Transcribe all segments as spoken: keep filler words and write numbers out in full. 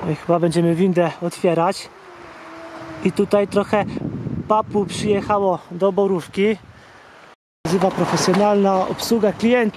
No i chyba będziemy windę otwierać. I tutaj trochę papu przyjechało do borówki. Nazywa profesjonalna obsługa klienta.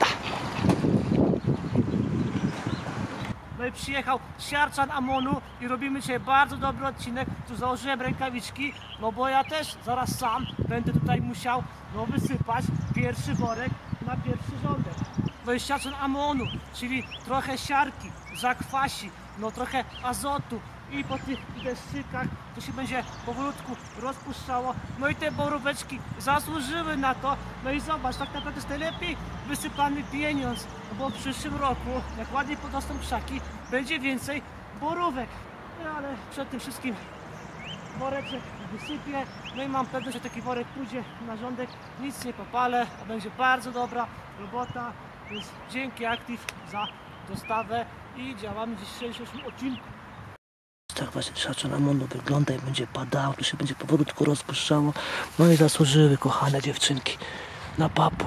No i przyjechał siarczan Amonu i robimy dzisiaj bardzo dobry odcinek. Tu założyłem rękawiczki, no bo ja też zaraz sam będę tutaj musiał no, wysypać pierwszy worek na pierwszy rządek. To jest siarczan Amonu, czyli trochę siarki, zakwasi, no trochę azotu i po tych deszczykach to się będzie powolutku rozpuszczało. No i te boróweczki zasłużyły na to. No i zobacz, tak naprawdę jest najlepiej wysypany pieniądz, bo w przyszłym roku, jak ładnie podrosną krzaki, będzie więcej borówek. No ale przed tym wszystkim woreczek wysypię. No i mam pewność, że taki worek pójdzie na rządek, nic nie popalę, a będzie bardzo dobra robota. Więc dzięki Active za dostawę i działamy w dzisiejszym odcinku. Tak właśnie siarczan Amonu wygląda i będzie padało, tu się będzie powolutku rozpuszczało. No i zasłużyły kochane dziewczynki na papu.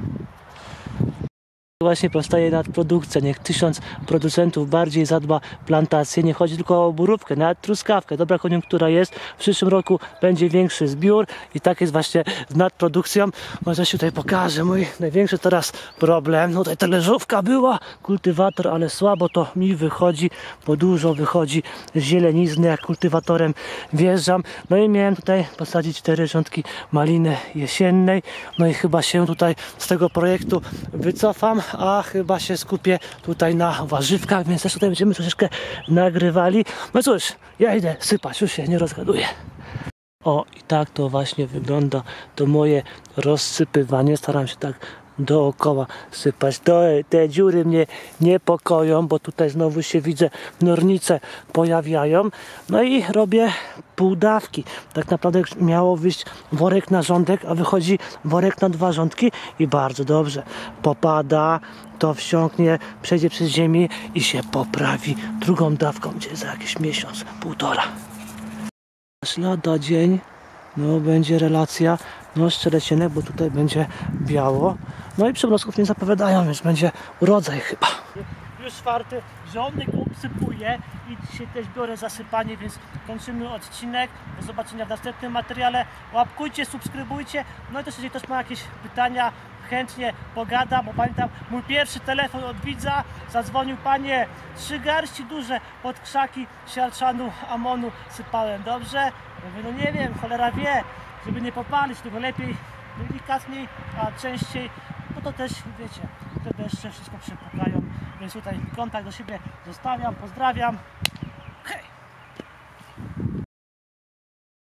Właśnie powstaje nadprodukcja, niech tysiąc producentów bardziej zadba plantację, nie chodzi tylko o borówkę, nawet truskawkę, dobra koniunktura jest, w przyszłym roku będzie większy zbiór i tak jest właśnie z nadprodukcją. Może się tutaj pokażę, mój największy teraz problem, no tutaj talerzówka była, kultywator, ale słabo to mi wychodzi, bo dużo wychodzi zielenizny, jak kultywatorem wjeżdżam. No i miałem tutaj posadzić cztery rządki maliny jesiennej, no i chyba się tutaj z tego projektu wycofam, a chyba się skupię tutaj na warzywkach, więc też tutaj będziemy troszeczkę nagrywali. No cóż, ja idę sypać, już się nie rozgaduję. O, i tak to właśnie wygląda to moje rozsypywanie. Staram się tak dookoła sypać. To, te dziury mnie niepokoją, bo tutaj znowu się widzę, nornice pojawiają. No i robię półdawki. Tak naprawdę miało wyjść worek na rządek, a wychodzi worek na dwa rządki i bardzo dobrze. Popada, to wsiąknie, przejdzie przez ziemię i się poprawi drugą dawką, gdzie za jakiś miesiąc, półtora. Lada dzień, no będzie relacja, no szczelecienek, bo tutaj będzie biało. No i przymrozków nie zapowiadają, więc będzie urodzaj chyba. Już czwarty rządek obsypuję i dzisiaj też biorę zasypanie, więc kończymy odcinek. Do zobaczenia w następnym materiale. Łapkujcie, subskrybujcie. No i też jeżeli ktoś ma jakieś pytania, chętnie pogadam, bo pamiętam mój pierwszy telefon od widza, zadzwonił: panie, trzy garści duże pod krzaki siarczanu Amonu sypałem, dobrze? Ja mówię, no nie wiem, cholera wie, żeby nie popalić, tylko lepiej delikatniej, a częściej, no to też wiecie, te deszcze wszystko przepukają, więc tutaj kontakt do siebie zostawiam, pozdrawiam.